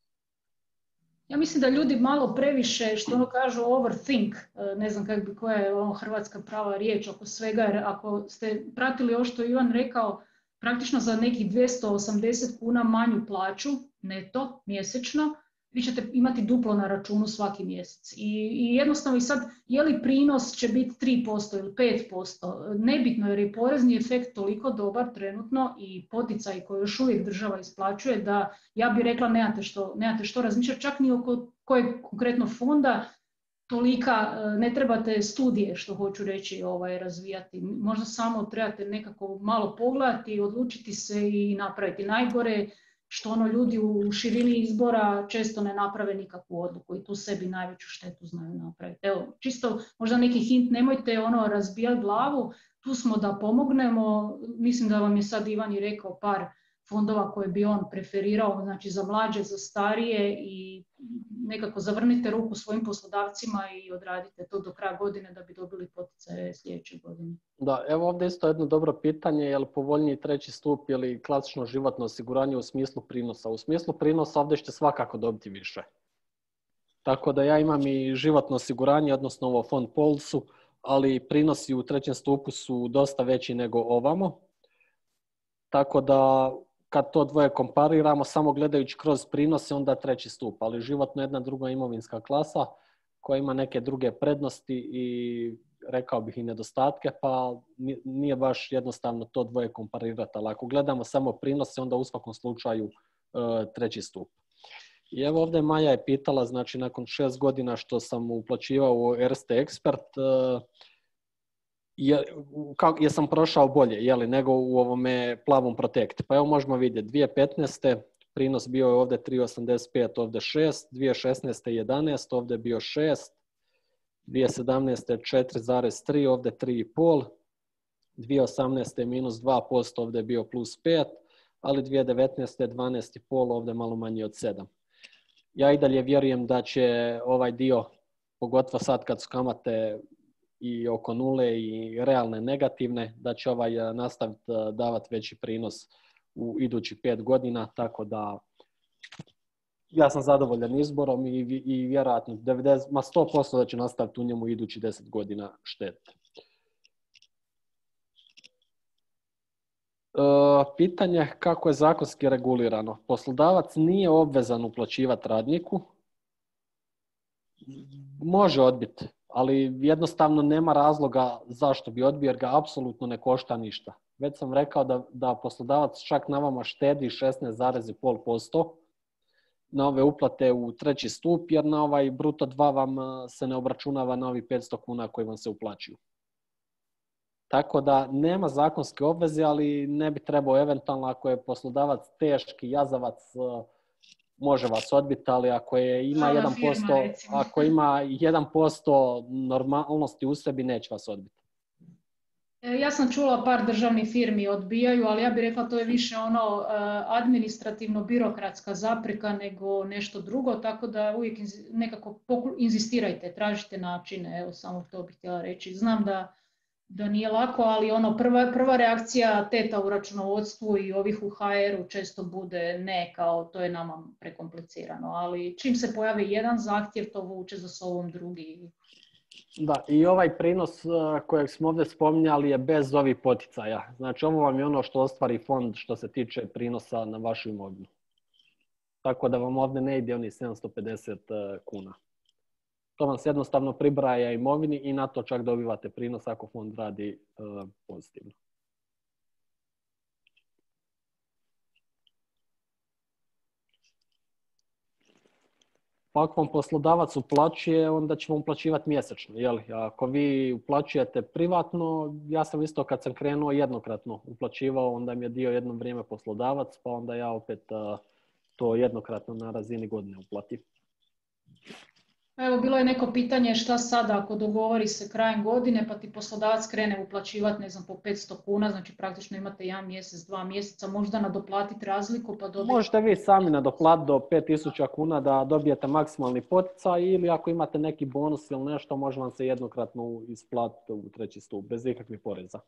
Ja mislim da ljudi malo previše, što ono kažu, overthink, ne znam koja je hrvatska prava riječ oko svega, jer ako ste pratili ovo što Ivan rekao, praktično za nekih 280 kuna manju plaću neto mjesečno, vi ćete imati duplo na računu svaki mjesec. I jednostavno i sad, je li prinos će biti 3% ili 5%, nebitno jer je porezni efekt toliko dobar trenutno i poticaj koji još uvijek država isplaćuje da ja bih rekla nemate što razmišljati, čak ni oko kojeg konkretno fonda, tolika, ne trebate studije, što hoću reći, razvijati. Možda samo trebate nekako malo pogledati, odlučiti se i napraviti. Najgore što ljudi u širini izbora često ne naprave nikakvu odluku i tu sebi najveću štetu znaju napraviti. Evo, čisto možda neki hint, nemojte razbijati glavu, tu smo da pomognemo. Mislim da vam je sad Ivan i rekao par fondova koje bi on preferirao, znači za mlađe, za starije, i nekako zavrnite ruku svojim poslodavcima i odradite to do kraja godine da bi dobili poticaje sljedeće godine. Da, evo ovdje isto jedno dobro pitanje, je li povoljniji treći stup ili klasično životno osiguranje u smislu prinosa? U smislu prinosa ovdje ćete svakako dobiti više. Tako da ja imam i životno osiguranje, odnosno ovo fond Polisu, ali prinosi u trećem stupu su dosta veći nego ovamo. Tako da kad to dvoje kompariramo, samo gledajući kroz prinose, onda treći stup. Ali životno jedna druga imovinska klasa koja ima neke druge prednosti i rekao bih i nedostatke, pa nije baš jednostavno to dvoje komparirati. Ali ako gledamo samo prinose, onda u svakom slučaju treći stup. I evo ovdje Maja je pitala, znači nakon 6 godina što sam uplaćivao u Erste Expert, jesam prošao bolje nego u ovome plavom Protect. Pa evo možemo vidjeti, 2015. prinos bio je ovdje 3,85, ovdje 6, 2016. 11, ovdje je bio 6, 2017. 4,3, ovdje 3,5, 2018. minus 2%, ovdje je bio plus 5, ali 2019. 12,5, ovdje malo manje od 7. Ja i dalje vjerujem da će ovaj dio, pogotovo sad kad su kamate i oko nule i realne negativne, da će nastaviti davati veći prinos u idućih 5 godina, tako da ja sam zadovoljan izborom i vjerojatno 100% da će nastaviti u njemu idući 10 godina štete. Pitanje kako je zakonski regulirano. Poslodavac nije obvezan uplaćivati radniku. Može odbiti, ali jednostavno nema razloga zašto bi odbio, jer ga apsolutno ne košta ništa. Već sam rekao da poslodavac čak na vama štedi 16,5% na ove uplate u treći stup, jer na ovaj bruto 2 vam se ne obračunava na ovih 500 kuna koji vam se uplaćuju. Tako da nema zakonske obveze, ali ne bi trebao eventualno, ako je poslodavac teški, jazavac, može vas odbiti, ali ako ima 1%, ako ima 1% normalnosti u sebi, neće vas odbiti. Ja sam čula par državnih firmi odbijaju, ali ja bih rekla to je više administrativno-birokratska zapreka nego nešto drugo, tako da uvijek nekako inzistirajte, tražite načine, evo samo to bih htjela reći. Znam da nije lako, ali prva reakcija teta u računovodstvu i ovih u HR-u često bude ne, kao to je nama prekomplicirano, ali čim se pojavi jedan zahtjev, to vuče za sobom drugi. Da, i ovaj prinos kojeg smo ovdje spominjali je bez ovih poticaja. Znači ovo vam je ono što ostvari fond što se tiče prinosa na vašu imovinu. Tako da vam ovdje ne ide oni 750 kuna. To vam se jednostavno pribraja imovini i na to čak dobivate prinos ako fond radi pozitivno. Pa ako vam poslodavac uplaćuje, onda će vam uplaćivati mjesečno. Ako vi uplaćujete privatno, ja sam isto kad sam krenuo jednokratno uplaćivao, onda mi je dio jedno vrijeme poslodavac, pa onda ja opet to jednokratno na razini godine uplatim. Evo, bilo je neko pitanje šta sada ako dogovori se krajem godine pa ti poslodavac krene uplaćivati, ne znam, po 500 kuna, znači praktično imate 1 mjesec, 2 mjeseca, možda nadoplatiti razliku pa dobiti... Možete vi sami nadoplatiti do 5000 kuna da dobijete maksimalni poticaj ili ako imate neki bonus ili nešto, može vam se jednokratno isplatiti u treći stup, bez ikakvih poreza.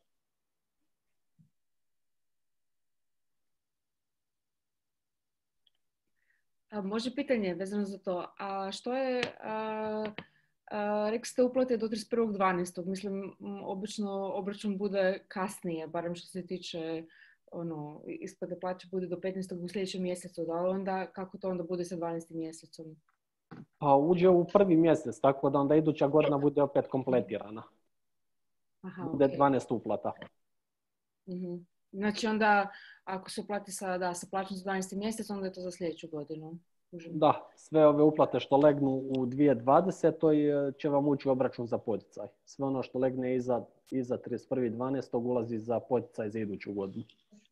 Može pitanje vezano za to. A što je, rekli ste uplate do 31.12. Mislim, obično obračun bude kasnije, barem što se tiče isplate plaće bude do 15. u sljedećem mjesecu, da li onda, kako to onda bude sa 12. mjesecom? Pa uđe u prvi mjesec, tako da onda iduća godina bude opet kompletirana. Aha, bude okay. 12 uplata. Mm-hmm. Znači onda, ako se uplati sa plaćom za 12. mjesec, onda je to za sljedeću godinu. Da, sve ove uplate što legnu u 2020. će vam ući u obračun za poticaj. Sve ono što legne iza 31.12. ulazi za poticaj za iduću godinu.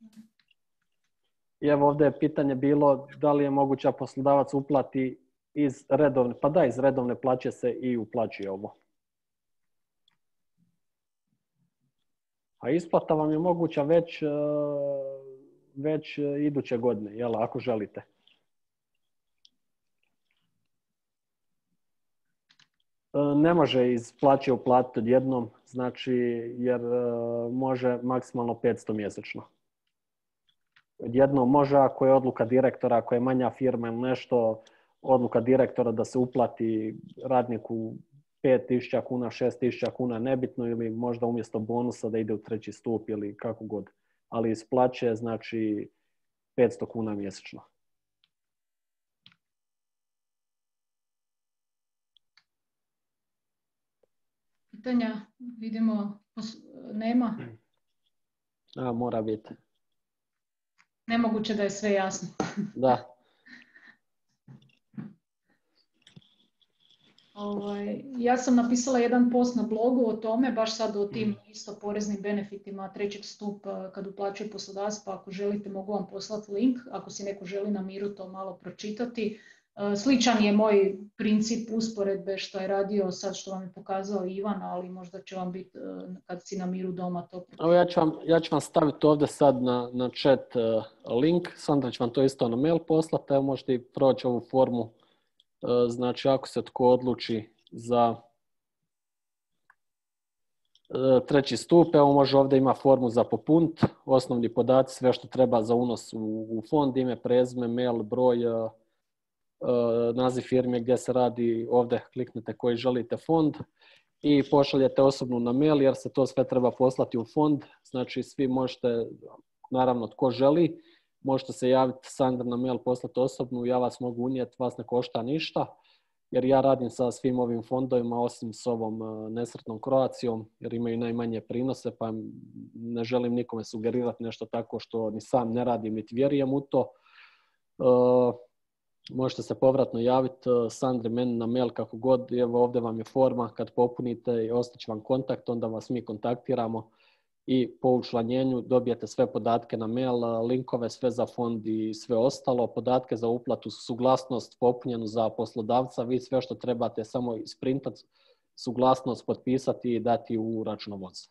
I evo ovdje je pitanje bilo da li je moguće poslodavac uplati iz redovne plaće se i uplaćuje ovo. A isplata vam je moguća već iduće godine, jel, ako želite. Ne može iz plaće uplatiti odjednom, znači jer može maksimalno 500 mjesečno. Odjednom može ako je odluka direktora, ako je manja firma ili nešto, odluka direktora da se uplati radniku 5.000 kuna, 6.000 kuna, nebitno, ili možda umjesto bonusa da ide u treći stup ili kako god. Ali iz plaće znači 500 kuna mjesečno. Pitanja vidimo, nema? Mora biti. Nemoguće da je sve jasno. Da. Ja sam napisala jedan post na blogu o tome, baš sad o tim isto poreznim benefitima trećeg stupa kad uplaćuje poslodavac, pa ako želite mogu vam poslati link, ako si neko želi na miru to malo pročitati. Sličan je moj princip usporedbe što je radio sad što vam je pokazao Ivan, ali možda će vam biti kad si na miru doma to pročitati. Ja ću vam staviti ovdje sad na chat link, Sandra će vam to isto na mail poslati, evo možete i proći ovu formu. Znači, ako se tko odluči za treći stup, evo može ovdje ima formu za popuniti, osnovni podaci, sve što treba za unos u fond, ime, prezime, mail, broj, naziv firme gdje se radi, ovdje kliknete koji želite fond i pošaljete osobno na mail jer se to sve treba poslati u fond. Znači, svi možete, naravno tko želi, možete se javiti Sandra na mail, poslati osobnu, ja vas mogu unijeti, vas ne košta ništa, jer ja radim sa svim ovim fondovima, osim s ovom nesretnom Croacijom, jer imaju najmanje prinose, pa ne želim nikome sugerirati nešto tako što ni sam ne radim, niti vjerujem u to. Možete se povratno javiti Sandri, meni na mail, kako god, evo ovdje vam je forma, kad popunite i ostaće vam kontakt, onda vas mi kontaktiramo. I po učlanjenju dobijete sve podatke na mail, linkove, sve za fond i sve ostalo, podatke za uplatu, suglasnost popunjenu za poslodavca, vi sve što trebate samo isprintati, suglasnost potpisati i dati u računovodstvo.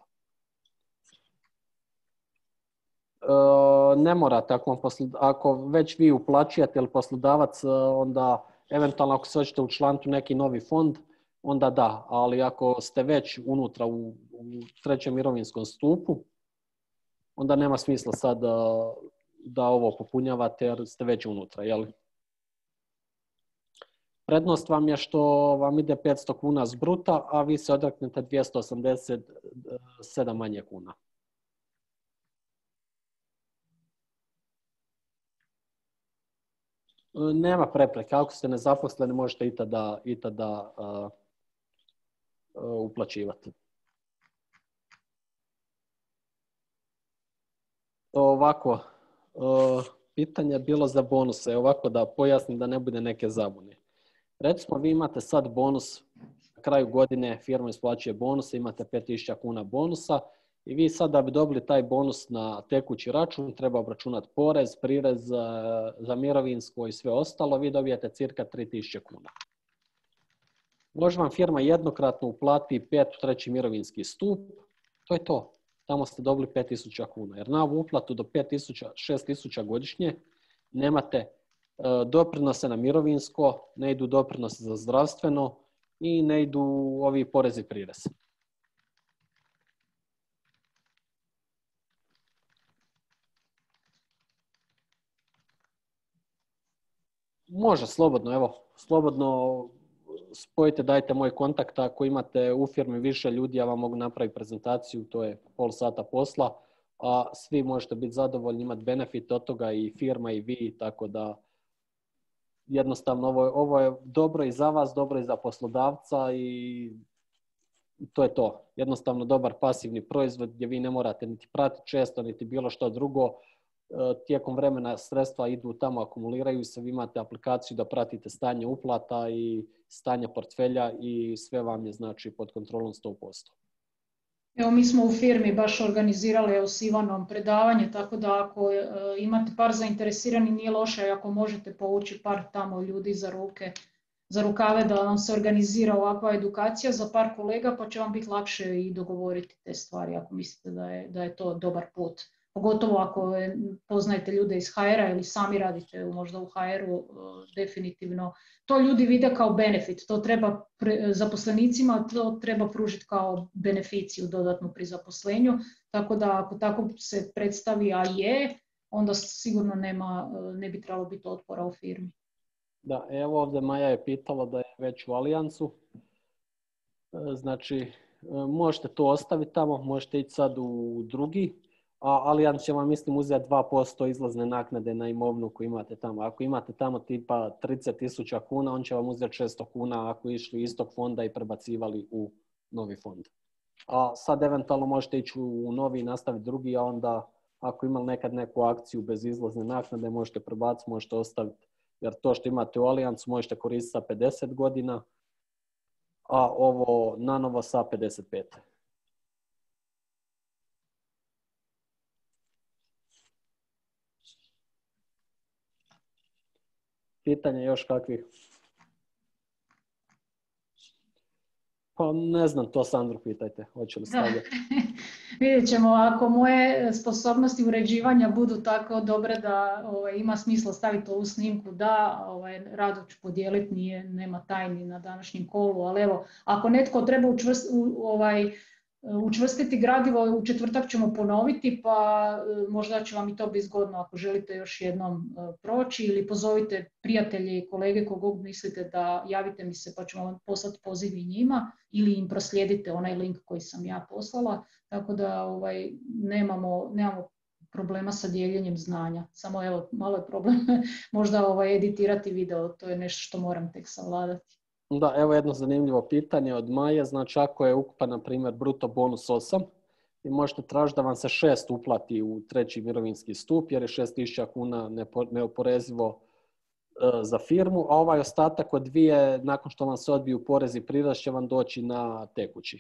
Ne morate, ako već vi uplaćujete ili poslodavac, onda eventualno ako se hoćete učlaniti u neki novi fond, onda da, ali ako ste već unutra u trećem mirovinskom stupu, onda nema smisla sad da ovo popunjavate jer ste već unutra, jel? Prednost vam je što vam ide 500 kuna s bruta, a vi se odreknete 287 manje kuna. Nema prepreke, ako ste nezaposleni možete i tada uplaćivati. Ovako, pitanje je bilo za bonuse, ovako da pojasnim da ne bude neke zabune. Recimo vi imate sad bonus, na kraju godine firma isplaćuje bonuse, imate 5.000 kuna bonusa i vi sad da bi dobili taj bonus na tekući račun treba obračunati porez, prirez za mirovinsko i sve ostalo, vi dobijete cirka 3.000 kuna. Može vam firma jednokratno uplati 5 u treći mirovinski stup, to je to. Tamo ste dobili 5.000 kuna. Jer na ovu uplatu do 5.000, 6.000 godišnje nemate doprinose na mirovinsko, ne idu doprinose za zdravstveno i ne idu ovi porezi i prirez. Može, slobodno, evo, slobodno spojite, dajte moj kontakt, ako imate u firmi više ljudi, ja vam mogu napraviti prezentaciju, to je pol sata posla, a svi možete biti zadovoljni, imati benefit od toga i firma i vi, tako da jednostavno ovo je dobro i za vas, dobro i za poslodavca i to je to. Jednostavno dobar pasivni proizvod gdje vi ne morate niti pratiti često, niti bilo što drugo. Tijekom vremena sredstva idu tamo, akumuliraju se, vi imate aplikaciju da pratite stanje uplata i stanje portfelja i sve vam je znači pod kontrolom 100%. Evo, mi smo u firmi baš organizirali s Ivanom predavanje, tako da ako imate par zainteresirani, nije loše ako možete povući par tamo ljudi za rukave da vam se organizira ovakva edukacija za par kolega, pa će vam biti lakše i dogovoriti te stvari ako mislite da je to dobar put. Pogotovo ako poznajete ljude iz HR-a ili sami radite možda u HR-u, definitivno. To ljudi vide kao benefit, to treba zaposlenicima, to treba pružiti kao beneficiju dodatnu pri zaposlenju, tako da ako tako se predstavi, a je, onda sigurno ne bi trebalo biti otpora u firmi. Da, evo ovdje Maja je pitala da je već u Alijansu. Znači, možete to ostaviti tamo, možete ići sad u drugi, a Allianz će vam, mislim, uzeti 2% izlazne naknade na imovinu koju imate tamo. Ako imate tamo tipa 30.000 kuna, on će vam uzeti 600 kuna ako išli iz tog fonda i prebacivali u novi fond. A sad eventualno možete ići u novi i nastaviti drugi, a onda ako imali nekad neku akciju bez izlazne naknade, možete prebaciti, možete ostaviti. Jer to što imate u Allianzu možete koristiti sa 50 godina, a ovo nanovo sa 55. Pitanje još kakvih? Pa ne znam, to Sandru pitajte. Hoće li stavljati? Vidjet ćemo, ako moje sposobnosti uređivanja budu tako dobre da ima smisla staviti ovu snimku, da, rado ću podijeliti, nema tajni na današnjem kolu, ali evo, ako netko treba učvrstiti gradivo, u četvrtak ćemo ponoviti, pa možda će vam i to biti zgodno ako želite još jednom proći, ili pozovite prijatelje i kolege kogog mislite da javite mi se pa ćemo vam poslati poziv i njima, ili im proslijedite onaj link koji sam ja poslala, tako da nemamo problema sa dijeljenjem znanja. Samo evo, malo je problem možda editirati video, to je nešto što moram tek savladati. Da, evo jedno zanimljivo pitanje od Maje. Znači, ako je ukupan, na primjer, bruto bonus 8, vi možete tražiti da vam se 6 uplati u treći mirovinski stup, jer je 6.000 kuna neoporezivo za firmu, a ovaj ostatak od 2, nakon što vam se odbiju porez i prirez, će vam doći na tekući.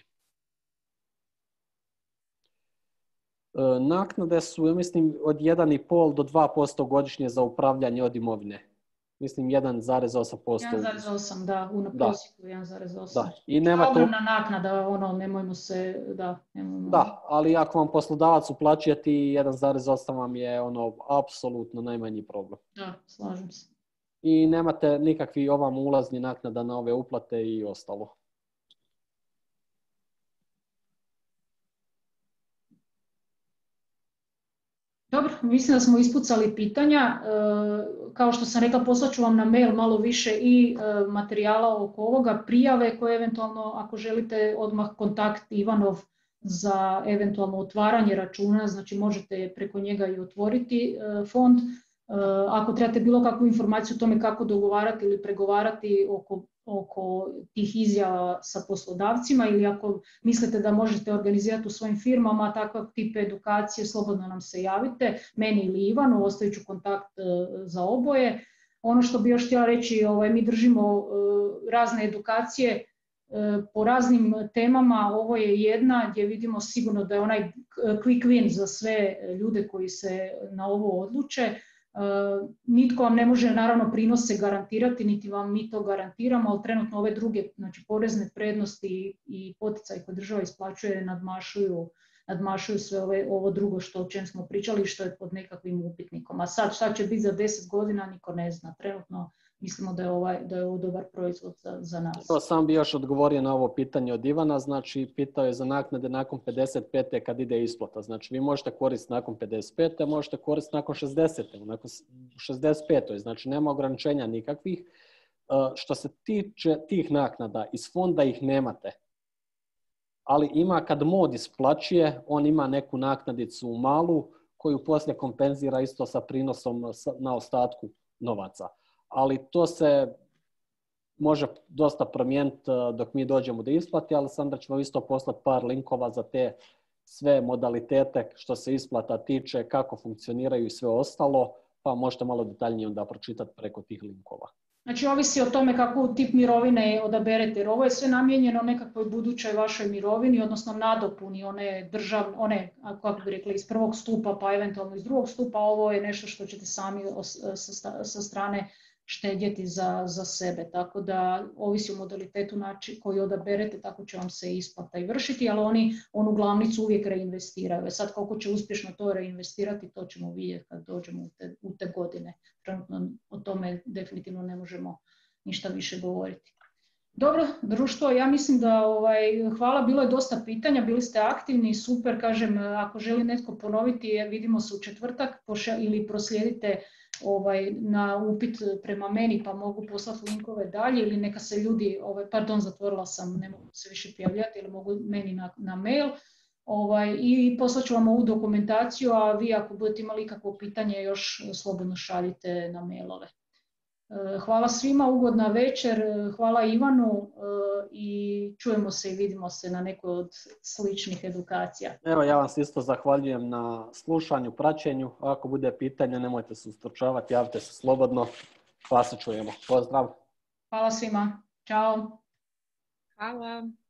Naknade su, ja mislim, od 1,5 do 2% godišnje za upravljanje od imovine. Mislim 1,8%. 1,8, da, u prosjeku 1,8. Da, i nema ogromna naknada, nemojmo se, Da, ali ako vam poslodavac uplaćuje ti 1,8 vam je apsolutno najmanji problem. Da, slažem se. I nemate nikakvi ovam ulazni naknada na ove uplate i ostalo. Dobro, mislim da smo ispucali pitanja. Kao što sam rekla, poslaću vam na mail malo više i materijala oko ovoga, prijave koje eventualno, ako želite, odmah kontakt Ivanov za eventualno otvaranje računa, znači možete preko njega i otvoriti fond. Ako trebate bilo kakvu informaciju o tome kako dogovarati ili pregovarati oko tih izjava sa poslodavcima, ili ako mislite da možete organizirati u svojim firmama takav tip edukacije, slobodno nam se javite, meni ili Ivanu, ostavit ću kontakt za oboje. Ono što bi još htjela reći, mi držimo razne edukacije po raznim temama, ovo je jedna gdje vidimo sigurno da je onaj quick win za sve ljude koji se na ovo odluče. Nitko vam ne može naravno prinose garantirati, niti vam mi to garantiramo, ali trenutno ove druge, znači porezne prednosti i poticaj koje država isplaćuje nadmašuju sve ovo drugo o čem smo pričali i što je pod nekakvim upitnikom. A sad šta će biti za 10 godina niko ne zna. Trenutno mislimo da je ovo dobar proizvod za nas. Sam bi još odgovorio na ovo pitanje od Ivana, znači pitao je za naknade nakon 55. kad ide isplata. Znači vi možete koristiti nakon 55. možete koristiti nakon 60. nakon 65. Znači nema ograničenja nikakvih. Što se tiče tih naknada, iz fonda ih nemate. ali ima kad mod isplaćuje, on ima neku naknadicu malu koju poslije kompenzira isto sa prinosom na ostatku novaca. Ali to se može dosta promijeniti dok mi dođemo do isplate, ali Sandra će vam isto poslati par linkova za te sve modalitete što se isplata tiče, kako funkcioniraju i sve ostalo, pa možete malo detaljnije onda pročitati preko tih linkova. Znači, ovisi o tome kako tip mirovine odaberete, jer ovo je sve namijenjeno nekakvoj budućoj vašoj mirovini, odnosno nadopuni one, kako bi rekli, iz prvog stupa pa eventualno iz drugog stupa. Ovo je nešto što ćete sami sa strane štedjeti za sebe, tako da ovisi o modalitetu koji odaberete, tako će vam se isplata i vršiti, ali oni onu glavnicu uvijek reinvestiraju. Sad koliko će uspješno to reinvestirati, to ćemo vidjeti kad dođemo u te godine. Trenutno o tome definitivno ne možemo ništa više govoriti. Dobro, društvo, ja mislim da hvala, bilo je dosta pitanja, bili ste aktivni, super, kažem, ako želi netko ponoviti, vidimo se u četvrtak ili proslijedite na upit prema meni pa mogu poslati linkove dalje ili neka se ljudi, zatvorila sam, ne mogu se više prijavljati ili mogu meni na mail i poslat ću vam ovu dokumentaciju, a vi ako budete imali ikakvo pitanje još slobodno šaljite na mailove. Hvala svima, ugodna večer, hvala Ivanu i čujemo se i vidimo se na nekoj od sličnih edukacija. Evo, ja vam se isto zahvaljujem na slušanju, praćenju. Ako bude pitanje, nemojte se ustručavati, javite se slobodno, pa se čujemo. Pozdrav! Hvala svima, čao! Hvala!